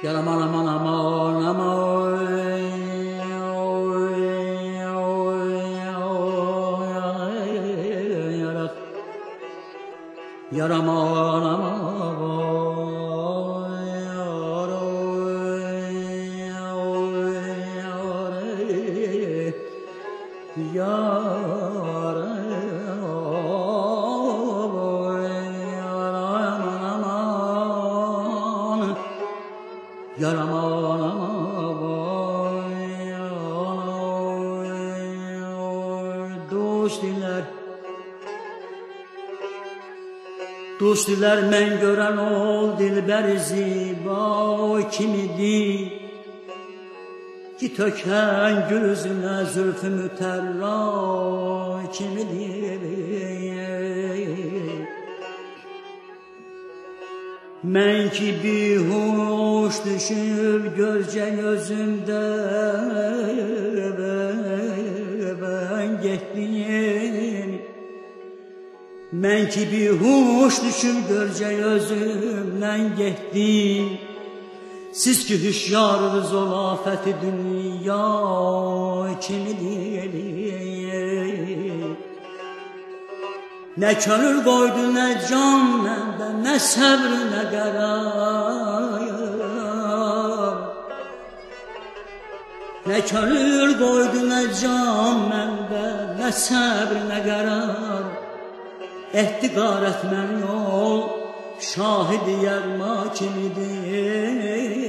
Yaram aman aman aman yaram aman Dost dilər mən görən ol dilbər ziba kimidir ki tökən gül üzünə zülfü mütərra kimidir. Mən ki bihuş düşüb gözcə gözümdə ben getdim. Mən ki bihuş düşüb görcə özümdən getdim. Siz ki hüşyarınız ol afəti dünya kimidir. Nə könül qoydu nə can məndə, nə səbr nə qərar. Nə könül qoydu nə can məndə, nə səbr nə qərar. Ehtiqar etmən yol şahidi yerma kimidir.